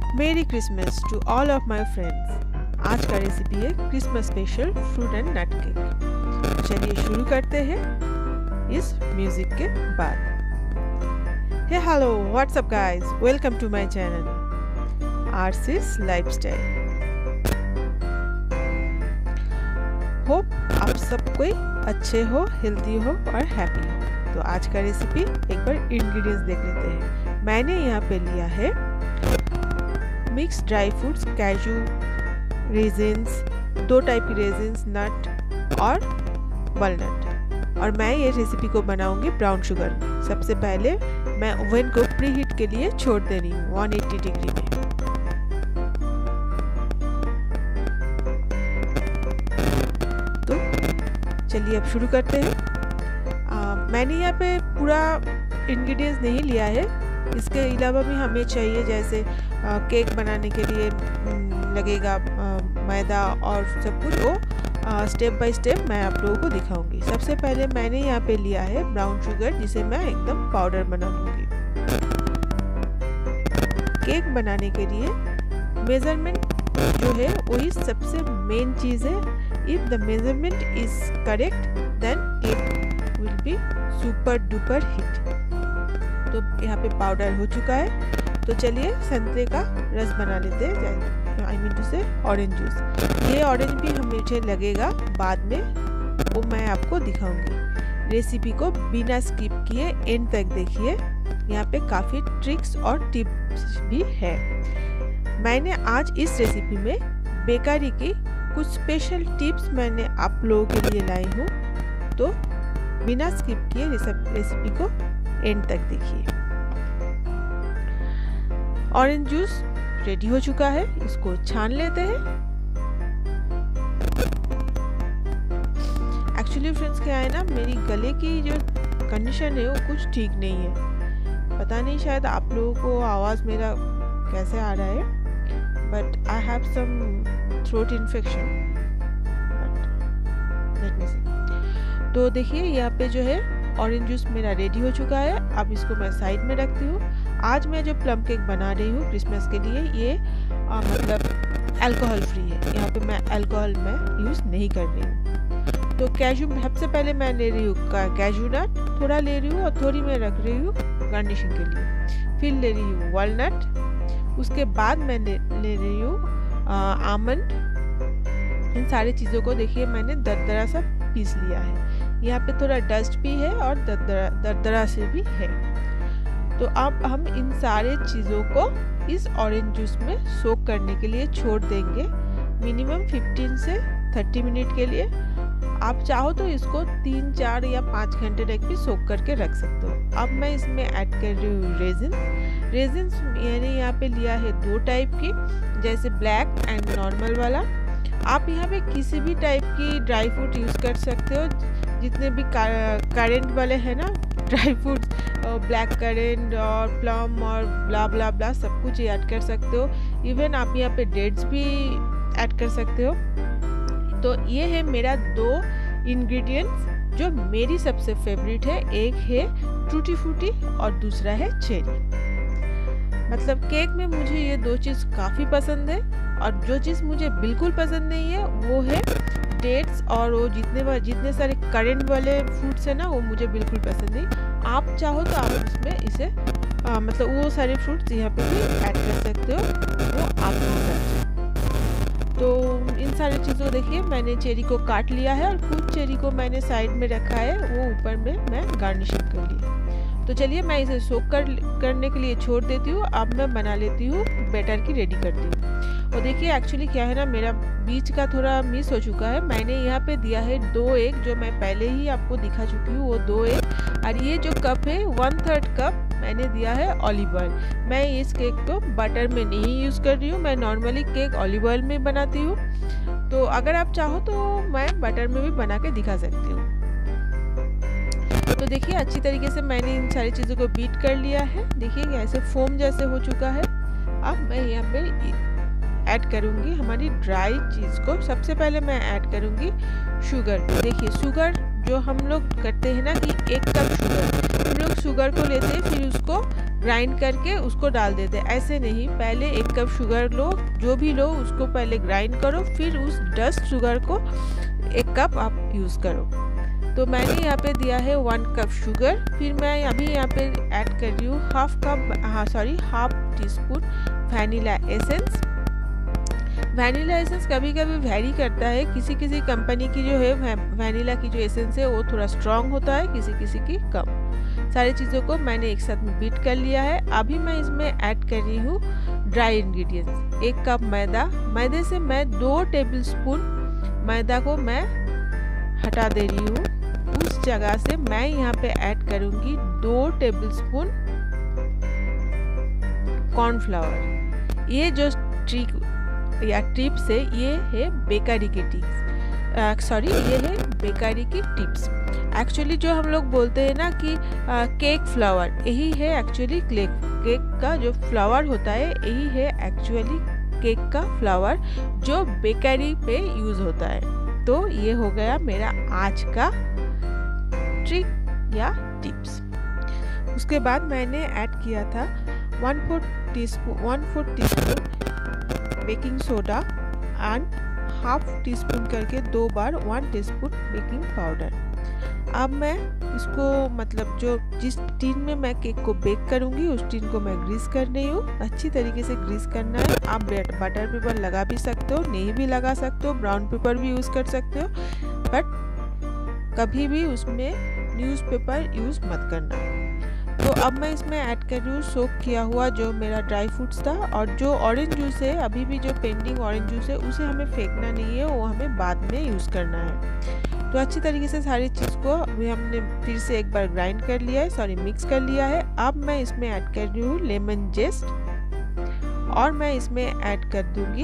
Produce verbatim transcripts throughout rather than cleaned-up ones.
मेरी Christmas to all of my friends. आज का रेसिपी है Christmas special fruit and nut cake. चलिए शुरू करते हैं इस म्यूजिक के बाद। Hey hello what's up guys, welcome to my channel RC's lifestyle. Hope आप सब कोई अच्छे हो, हेल्दी हो और हैप्पी हो। तो आज का रेसिपी एक बार इंग्रेडिएंट्स देख लेते हैं। मैंने यहाँ पे लिया है mix dry fruits, cashew, raisins, दो टाइप की रेजिन्स, नट और वॉलनट। और मैं ये रेसिपी को बनाऊंगी ब्राउन शुगर में। सबसे पहले मैं ओवन को प्री हीट के लिए छोड़ दे रही हूँ एक सौ अस्सी डिग्री में। तो चलिए अब शुरू करते हैं। आ, मैंने यहाँ पे पूरा इंग्रेडिएंट्स नहीं लिया है, इसके अलावा भी हमें चाहिए जैसे आ, केक बनाने के लिए लगेगा मैदा और सब कुछ, वो स्टेप बाय स्टेप मैं आप लोगों को दिखाऊंगी। सबसे पहले मैंने यहाँ पे लिया है ब्राउन शुगर, जिसे मैं एकदम पाउडर बना लूँगी। केक बनाने के लिए मेजरमेंट जो है वही सबसे मेन चीज़ है। If the measurement is correct then cake will be super duper hit. तो यहाँ पे पाउडर हो चुका है। तो चलिए संतरे का रस बना लेते हैं, I mean to say orange juice. ये ऑरेंज भी हमें लगेगा बाद में, वो मैं आपको दिखाऊंगी। रेसिपी को बिना स्किप किए एंड तक देखिए, यहाँ पे काफ़ी ट्रिक्स और टिप्स भी है। मैंने आज इस रेसिपी में बेकरी की कुछ स्पेशल टिप्स मैंने आप लोगों के लिए लाई हूँ। तो बिना स्किप किए रेसिपी को एंड तक देखिए। ऑरेंज जूस रेडी हो चुका है, इसको छान लेते हैं। एक्चुअली फ्रेंड्स क्या है ना, मेरी गले की जो कंडीशन है वो कुछ ठीक नहीं है। पता नहीं शायद आप लोगों को आवाज़ मेरा कैसे आ रहा है, but I have some throat infection. Let me see. तो देखिए यहाँ पे जो है ऑरेंज जूस मेरा रेडी हो चुका है। अब इसको मैं साइड में रखती हूँ। आज मैं जो प्लम केक बना रही हूँ क्रिसमस के लिए, ये आ, मतलब अल्कोहल फ्री है। यहाँ पे मैं अल्कोहल में यूज़ नहीं कर रही हूँ। तो कैजू सबसे पहले मैं ले रही हूँ कैजू नट, थोड़ा ले रही हूँ और थोड़ी मैं रख रही हूँ गार्निशिंग के लिए। फिर ले रही हूँ वॉलनट, उसके बाद मैं ले, ले रही हूँ आमंड। इन सारी चीज़ों को देखिए मैंने दरदरा सा पीस लिया है। यहाँ पे थोड़ा डस्ट भी है और दरदरा दरदरा से भी है। तो अब हम इन सारे चीज़ों को इस ऑरेंज जूस में सोक करने के लिए छोड़ देंगे मिनिमम पंद्रह से तीस मिनट के लिए। आप चाहो तो इसको तीन चार या पाँच घंटे तक भी सोक करके रख सकते हो। अब मैं इसमें ऐड कर रही हूँ रेजिन। रेजिन्स मैंने यहाँ पे लिया है दो टाइप की, जैसे ब्लैक एंड नॉर्मल वाला। आप यहाँ पे किसी भी टाइप की ड्राई फ्रूट यूज़ कर सकते हो, जितने भी करेंट वाले हैं ना ड्राई फ्रूट्स, ब्लैक करेंट और प्लम और ब्ला ब्ला ब्ला सब कुछ ऐड कर सकते हो। इवन आप यहाँ पे डेट्स भी ऐड कर सकते हो। तो ये है मेरा दो इंग्रेडिएंट्स जो मेरी सबसे फेवरेट है। एक है टूटी फ्रूटी और दूसरा है चेरी। मतलब केक में मुझे ये दो चीज़ काफ़ी पसंद है, और जो चीज़ मुझे बिल्कुल पसंद नहीं है वो है डेट्स और वो जितने जितने सारे करेंट वाले फ्रूट्स हैं ना, वो मुझे बिल्कुल पसंद नहीं। आप चाहो तो आप इसमें इसे आ, मतलब वो सारे फ्रूट्स यहाँ पे भी ऐड कर सकते हो, वो आपके हिसाब से। तो इन सारी चीज़ों को देखिए मैंने चेरी को काट लिया है और कुछ चेरी को मैंने साइड में रखा है, वो ऊपर में मैं गार्निशिंग कर लिया। तो चलिए मैं इसे सोक कर करने के लिए छोड़ देती हूँ। अब मैं बना लेती हूँ, बैटर की रेडी करती हूँ। और देखिए एक्चुअली क्या है ना, मेरा बीच का थोड़ा मिस हो चुका है। मैंने यहाँ पे दिया है दो एग, जो मैं पहले ही आपको दिखा चुकी हूँ, वो दो एग। और ये जो कप है वन थर्ड कप मैंने दिया है ऑलिव ऑयल। मैं इस केक को बटर में नहीं यूज़ कर रही हूँ, मैं नॉर्मली केक ऑलिव ऑयल में बनाती हूँ। तो अगर आप चाहो तो मैं बटर में भी बना के दिखा सकती हूँ। तो देखिए अच्छी तरीके से मैंने इन सारी चीज़ों को बीट कर लिया है। देखिए ऐसे फोम जैसे हो चुका है। अब मैं यहाँ पे ऐड करूँगी हमारी ड्राई चीज़ को। सबसे पहले मैं ऐड करूँगी शुगर। देखिए शुगर जो हम लोग करते हैं ना कि एक कप शुगर, हम लोग शुगर को लेते हैं, फिर उसको ग्राइंड करके उसको डाल देते। ऐसे नहीं, पहले एक कप शुगर लो, जो भी लो उसको पहले ग्राइंड करो, फिर उस डस्ट शुगर को एक कप आप यूज़ करो। तो मैंने यहाँ पे दिया है वन कप शुगर। फिर मैं अभी यहाँ पे ऐड कर रही हूँ हाफ कप हाँ sorry half teaspoon vanilla essence. Vanilla essence कभी कभी वेरी करता है, किसी किसी कंपनी की जो है वैनिला की जो एसेंस है वो थोड़ा स्ट्रॉन्ग होता है, किसी किसी की कम। सारी चीज़ों को मैंने एक साथ में बीट कर लिया है। अभी मैं इसमें ऐड कर रही हूँ ड्राई इंग्रेडिएंट्स। एक कप मैदा, मैदे से मैं दो टेबल स्पून मैदा को मैं हटा दे रही हूँ। उस जगह से मैं यहाँ पे ऐड करूँगी दो टेबल स्पून कॉर्नफ्लावर। ये जो ट्रिक या टिप्स है ये है बेकरी की टिप्स, सॉरी ये है बेकरी की टिप्स। एक्चुअली जो हम लोग बोलते हैं ना कि आ, केक फ्लावर, यही है एक्चुअली केक केक का जो फ्लावर होता है, यही है एक्चुअली केक का फ्लावर जो बेकरी पे यूज़ होता है। तो ये हो गया मेरा आज का ट्रिक या टिप्स। उसके बाद मैंने ऐड किया था one fourth teaspoon one fourth teaspoon baking soda and half teaspoon करके दो बार one teaspoon baking powder. अब मैं इसको मतलब जो जिस टिन में मैं केक को बेक करूंगी उस टिन को मैं ग्रीस कर रही हूँ। अच्छी तरीके से ग्रीस करना है। आप बटर पेपर लगा भी सकते हो, नहीं भी लगा सकते हो, ब्राउन पेपर भी यूज़ कर सकते हो, बट कभी भी उसमें न्यूज़पेपर यूज़ मत करना। तो अब मैं इसमें ऐड कर रही हूँ सोक किया हुआ जो मेरा ड्राई फ्रूट्स था, और जो ऑरेंज जूस है, अभी भी जो पेंडिंग ऑरेंज जूस है उसे हमें फेंकना नहीं है, वो हमें बाद में यूज़ करना है। तो अच्छी तरीके से सारी चीज़ को अभी हमने फिर से एक बार ग्राइंड कर लिया है, सॉरी मिक्स कर लिया है। अब मैं इसमें ऐड कर रही हूँ लेमन जेस्ट, और मैं इसमें ऐड कर दूंगी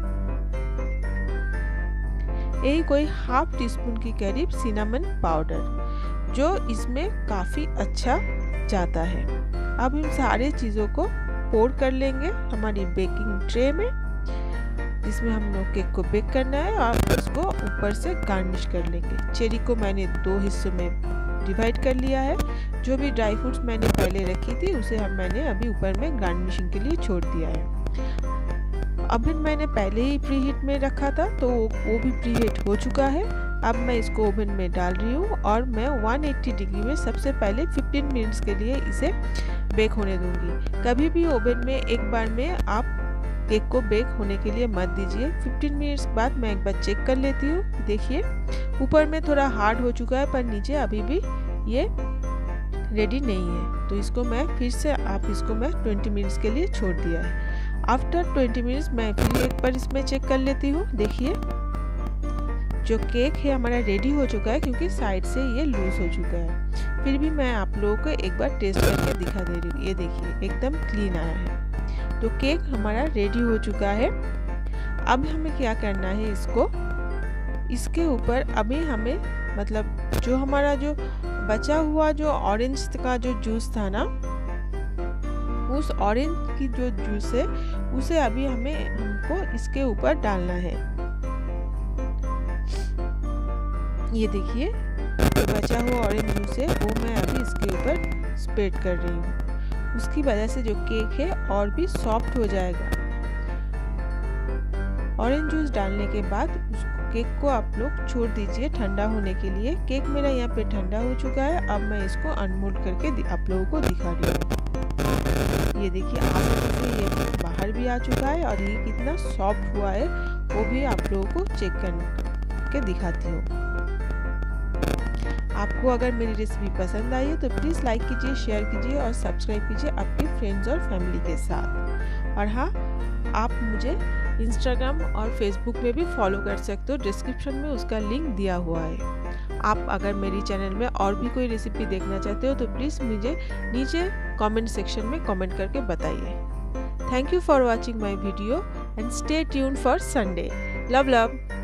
यही कोई हाफ टी स्पून की करीब सिनेमन पाउडर, जो इसमें काफ़ी अच्छा जाता है। अब इन सारे चीज़ों को पोर कर लेंगे हमारी बेकिंग ट्रे में, जिसमें हम लोग केक को बेक करना है, और उसको ऊपर से गार्निश कर लेंगे। चेरी को मैंने दो हिस्सों में डिवाइड कर लिया है। जो भी ड्राई फ्रूट्स मैंने पहले रखी थी उसे हम मैंने अभी ऊपर में गार्निशिंग के लिए छोड़ दिया है। ओवन मैंने पहले ही प्री हीट में रखा था, तो वो भी प्री हीट हो चुका है। अब मैं इसको ओवन में डाल रही हूँ, और मैं एक सौ अस्सी डिग्री में सबसे पहले पंद्रह मिनट्स के लिए इसे बेक होने दूंगी। कभी भी ओवन में एक बार में आप केक को बेक होने के लिए मत दीजिए। पंद्रह मिनट्स बाद मैं एक बार चेक कर लेती हूँ। देखिए ऊपर में थोड़ा हार्ड हो चुका है, पर नीचे अभी भी ये रेडी नहीं है। तो इसको मैं फिर से आप इसको मैं बीस मिनट्स के लिए छोड़ दिया है। आफ्टर बीस मिनट्स मैं फिर एक बार इसमें चेक कर लेती हूँ। देखिए जो केक है हमारा रेडी हो चुका है, क्योंकि साइड से ये लूज हो चुका है। फिर भी मैं आप लोगों को एक बार टेस्ट करके दिखा दे रही हूँ। ये देखिए एकदम क्लीन आया है। तो केक हमारा रेडी हो चुका है। अब हमें क्या करना है, इसको इसके ऊपर अभी हमें मतलब जो हमारा जो बचा हुआ जो ऑरेंज का जो जूस था ना, उस ऑरेंज की जो जूस है उसे अभी हमें हमको इसके ऊपर डालना है। ये देखिए जो बचा हुआ ऑरेंज जूस है वो मैं अभी इसके ऊपर स्प्रेड कर रही हूँ। उसकी वजह से जो केक है और भी सॉफ्ट हो जाएगा। ऑरेंज जूस डालने के बाद उस केक को आप लोग छोड़ दीजिए ठंडा होने के लिए। केक मेरा यहाँ पे ठंडा हो चुका है। अब मैं इसको अनमोल्ड करके आप लोगों को दिखा रही हूँ। ये देखिए आगे से ये बाहर भी आ चुका है, और ये कितना सॉफ्ट हुआ है वो भी आप लोगों को चेक करके दिखाती हूँ। आपको अगर मेरी रेसिपी पसंद आई है तो प्लीज़ लाइक कीजिए, शेयर कीजिए और सब्सक्राइब कीजिए अपने फ्रेंड्स और फैमिली के साथ। और हाँ, आप मुझे इंस्टाग्राम और फेसबुक में भी फॉलो कर सकते हो, डिस्क्रिप्शन में उसका लिंक दिया हुआ है। आप अगर मेरी चैनल में और भी कोई रेसिपी देखना चाहते हो तो प्लीज़ मुझे नीचे कमेंट सेक्शन में कमेंट करके बताइए। Thank you for watching my video and stay tuned for Sunday. Love love.